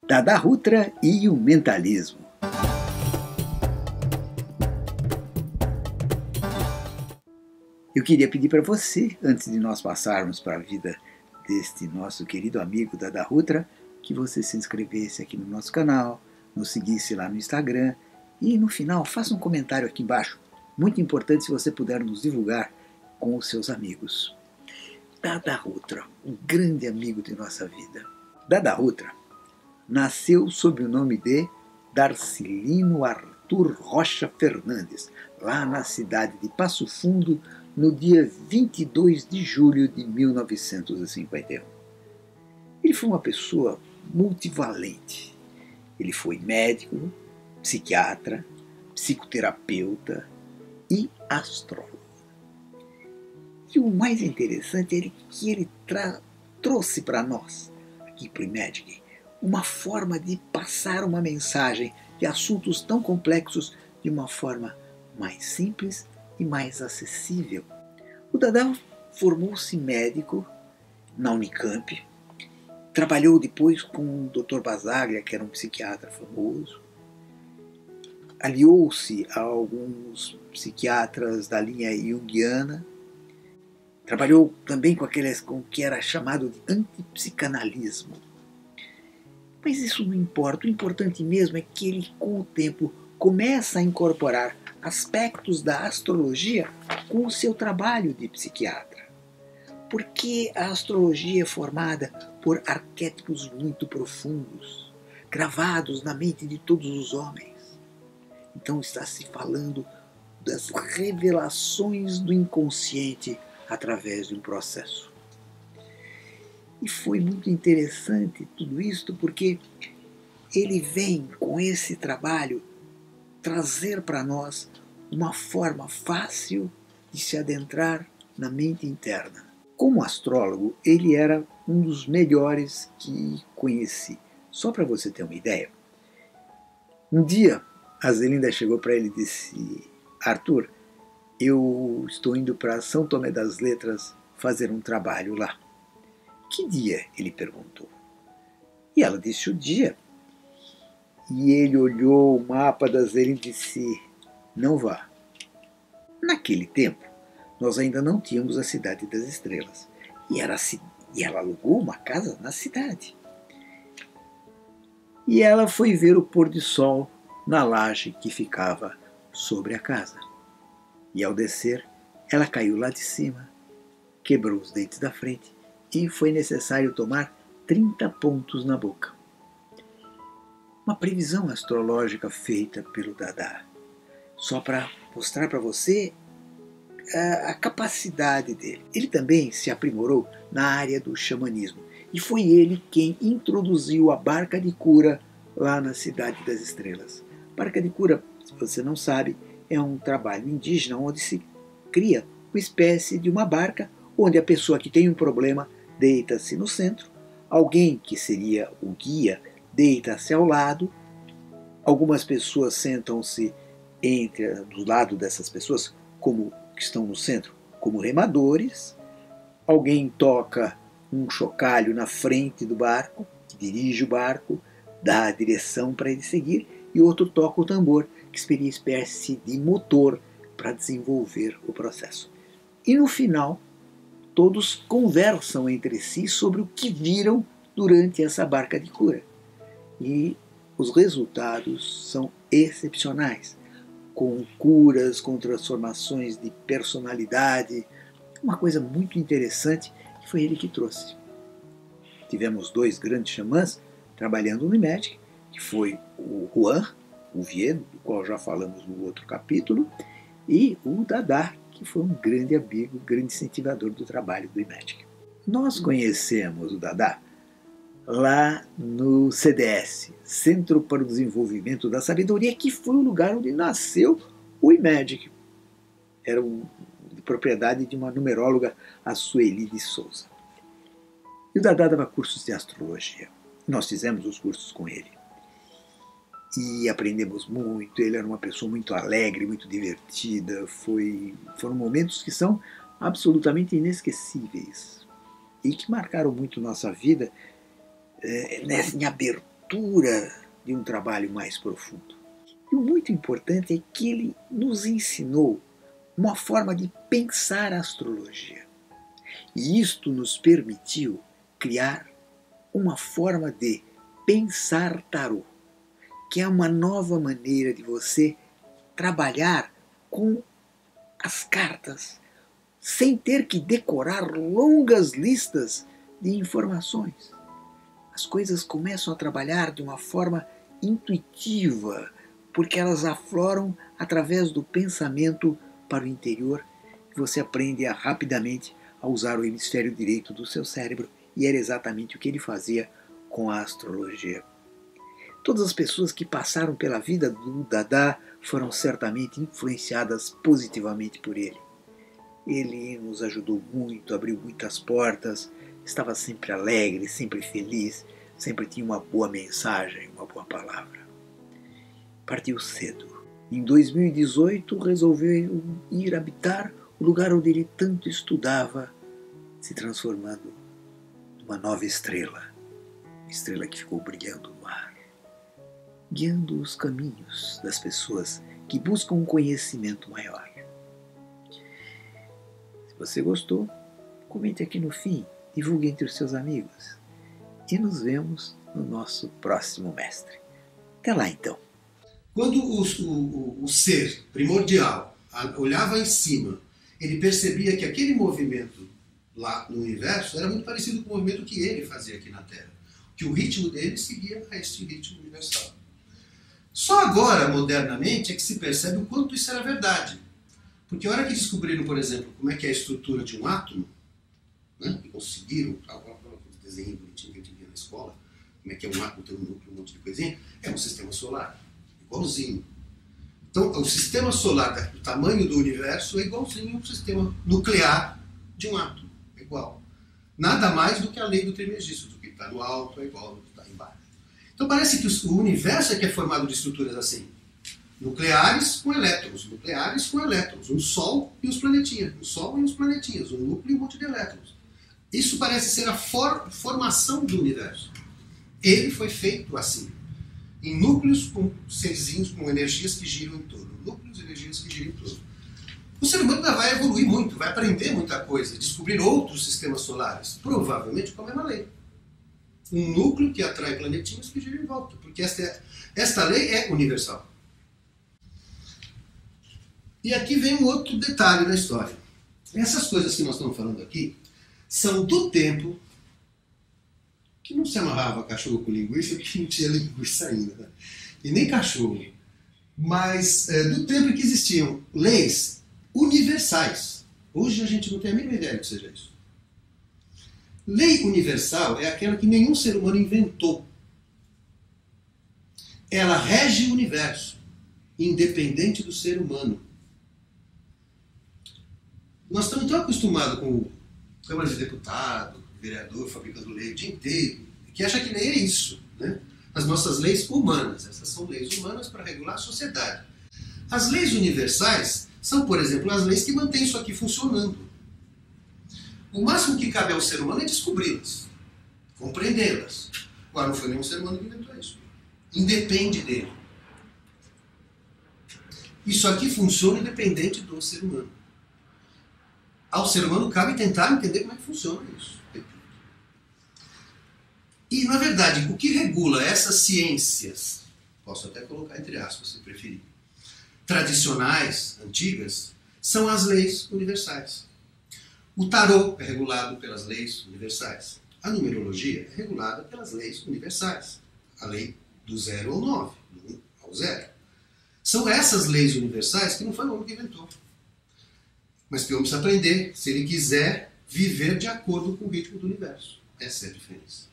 Dada Rutra e o mentalismo. Eu queria pedir para você, antes de nós passarmos para a vida deste nosso querido amigo Dada Rutra, que você se inscrevesse aqui no nosso canal, nos seguisse lá no Instagram e no final faça um comentário aqui embaixo. Muito importante se você puder nos divulgar com os seus amigos. Dada Rutra, um grande amigo de nossa vida. Dada Rutra nasceu sob o nome de Darcilino Arthur Rocha Fernandes, lá na cidade de Passo Fundo, no dia 22 de julho de 1951. Ele foi uma pessoa multivalente. Ele foi médico, psiquiatra, psicoterapeuta e astrólogo. E o mais interessante é que ele trouxe para nós, aqui para o Imagic, uma forma de passar uma mensagem de assuntos tão complexos de uma forma mais simples e mais acessível. O Dada formou-se médico na Unicamp, trabalhou depois com o Dr. Basaglia, que era um psiquiatra famoso, aliou-se a alguns psiquiatras da linha junguiana, trabalhou também com o que era chamado de antipsicanalismo. Mas isso não importa, o importante mesmo é que ele, com o tempo, começa a incorporar aspectos da astrologia com o seu trabalho de psiquiatra. Porque a astrologia é formada por arquétipos muito profundos, gravados na mente de todos os homens. Então está se falando das revelações do inconsciente através de um processo. E foi muito interessante tudo isso porque ele vem com esse trabalho trazer para nós uma forma fácil de se adentrar na mente interna. Como astrólogo, ele era um dos melhores que conheci. Só para você ter uma ideia, um dia a Zelinda chegou para ele e disse: Arthur, eu estou indo para São Tomé das Letras fazer um trabalho lá. Que dia? Ele perguntou. E ela disse o dia. E ele olhou o mapa da Zelinda e disse: não vá. Naquele tempo, nós ainda não tínhamos a Cidade das Estrelas. E ela alugou uma casa na cidade. E ela foi ver o pôr do sol na laje que ficava sobre a casa. E ao descer, ela caiu lá de cima, quebrou os dentes da frente e foi necessário tomar 30 pontos na boca. Uma previsão astrológica feita pelo Dada, só para mostrar para você a capacidade dele. Ele também se aprimorou na área do xamanismo e foi ele quem introduziu a barca de cura lá na Cidade das Estrelas. Barca de cura, se você não sabe, é um trabalho indígena onde se cria uma espécie de uma barca onde a pessoa que tem um problema deita-se no centro, alguém que seria o guia deita-se ao lado, algumas pessoas sentam-se do lado dessas pessoas, como que estão no centro, como remadores, alguém toca um chocalho na frente do barco, que dirige o barco, dá a direção para ele seguir, e outro toca o tambor, que seria espécie de motor para desenvolver o processo. E no final, todos conversam entre si sobre o que viram durante essa barca de cura. E os resultados são excepcionais, com curas, com transformações de personalidade, uma coisa muito interessante que foi ele que trouxe. Tivemos 2 grandes xamãs trabalhando no Imagic, que foi o Juan Oviedo, do qual já falamos no outro capítulo, e o Dada, que foi um grande amigo, grande incentivador do trabalho do Imagic. Nós conhecemos o Dada lá no CDS, Centro para o Desenvolvimento da Sabedoria, que foi o lugar onde nasceu o Imagic. Era de propriedade de uma numeróloga, a Sueli de Souza. E o Dada dava cursos de astrologia. Nós fizemos os cursos com ele. E aprendemos muito, ele era uma pessoa muito alegre, muito divertida, foram momentos que são absolutamente inesquecíveis e que marcaram muito nossa vida em abertura estrutura de um trabalho mais profundo. E o muito importante é que ele nos ensinou uma forma de pensar a astrologia. E isto nos permitiu criar uma forma de pensar tarô, que é uma nova maneira de você trabalhar com as cartas, sem ter que decorar longas listas de informações. As coisas começam a trabalhar de uma forma intuitiva, porque elas afloram através do pensamento para o interior, e você aprende rapidamente a usar o hemisfério direito do seu cérebro, e era exatamente o que ele fazia com a astrologia. Todas as pessoas que passaram pela vida do Dada foram certamente influenciadas positivamente por ele. Ele nos ajudou muito, abriu muitas portas, estava sempre alegre, sempre feliz, sempre tinha uma boa mensagem, uma boa palavra. Partiu cedo. Em 2018 resolveu ir habitar o lugar onde ele tanto estudava, se transformando numa nova estrela, uma estrela que ficou brilhando no ar, guiando os caminhos das pessoas que buscam um conhecimento maior. Se você gostou, comente aqui no fim, divulgue entre os seus amigos e nos vemos no nosso próximo mestre. Até lá então. Quando o ser primordial olhava em cima, ele percebia que aquele movimento lá no universo era muito parecido com o movimento que ele fazia aqui na Terra, que o ritmo dele seguia a este ritmo universal. Só agora, modernamente, é que se percebe o quanto isso era verdade. Porque a hora que descobriram, por exemplo, como é que é a estrutura de um átomo, né, e conseguiram, aquele desenho bonitinho que a gente via na escola, como é que é um átomo, tem um núcleo, um monte de coisinha, é um sistema solar, igualzinho. Então, o sistema solar, o tamanho do universo, é igualzinho ao sistema nuclear de um átomo, é igual. Nada mais do que a lei do Trismegisto, do que está no alto é igual ao que está embaixo. Então parece que o universo é que é formado de estruturas assim. Nucleares com elétrons, um Sol e os planetinhas, um Sol e os planetinhas, um núcleo e um monte de elétrons. Isso parece ser a formação do universo. Ele foi feito assim, em núcleos com serzinhos, com energias que giram em torno. Núcleos e energias que giram em torno. O ser humano ainda vai evoluir muito, vai aprender muita coisa, descobrir outros sistemas solares, provavelmente com a mesma lei. Um núcleo que atrai planetinhos que giram em volta, porque esta lei é universal. E aqui vem um outro detalhe da história. Essas coisas que nós estamos falando aqui são do tempo que não se amarrava cachorro com linguiça, porque não tinha linguiça ainda, né? E nem cachorro. Mas do tempo em que existiam leis universais. Hoje a gente não tem a mínima ideia do que seja isso. Lei universal é aquela que nenhum ser humano inventou. Ela rege o universo, independente do ser humano. Nós estamos tão acostumados com Câmara de Deputado, vereador, fabricando lei o dia inteiro, que acha que lei é isso, né? As nossas leis humanas, essas são leis humanas para regular a sociedade. As leis universais são, por exemplo, as leis que mantêm isso aqui funcionando. O máximo que cabe ao ser humano é descobri-las, compreendê-las. Agora, não foi nenhum ser humano que inventou isso. Independe dele. Isso aqui funciona independente do ser humano. Ao ser humano cabe tentar entender como é que funciona isso. E, na verdade, o que regula essas ciências, posso até colocar entre aspas, se preferir, tradicionais, antigas, são as leis universais. O tarô é regulado pelas leis universais. A numerologia é regulada pelas leis universais. A lei do 0 ao 9, do 1 ao 0. São essas leis universais que não foi o homem que inventou. Mas que o homem precisa aprender se ele quiser viver de acordo com o ritmo do universo. Essa é a diferença.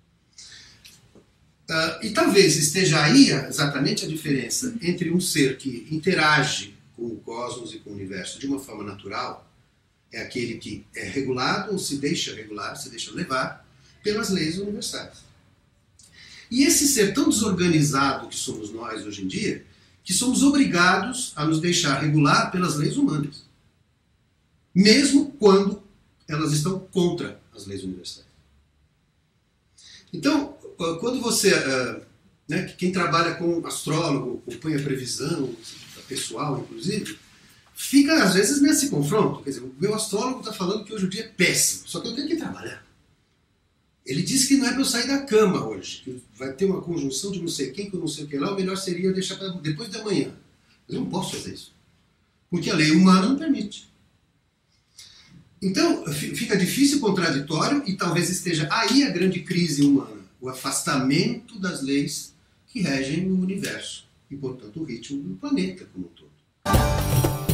E talvez esteja aí exatamente a diferença entre um ser que interage com o cosmos e com o universo de uma forma natural, é aquele que é regulado ou se deixa regular, se deixa levar pelas leis universais. E esse ser tão desorganizado que somos nós hoje em dia, que somos obrigados a nos deixar regular pelas leis humanas, mesmo quando elas estão contra as leis universais. Então, quando você né, que quem trabalha com astrólogo, acompanha a previsão pessoal, inclusive, fica às vezes nesse confronto. Quer dizer, o meu astrólogo está falando que hoje o dia é péssimo, só que eu tenho que trabalhar. Ele disse que não é para eu sair da cama hoje, que vai ter uma conjunção de não sei quem, que eu não sei o que lá, o melhor seria eu deixar para depois da manhã. Eu não posso fazer isso, porque a lei humana não permite. Então, fica difícil, contraditório, e talvez esteja aí a grande crise humana, o afastamento das leis que regem o universo, e, portanto, o ritmo do planeta como um todo.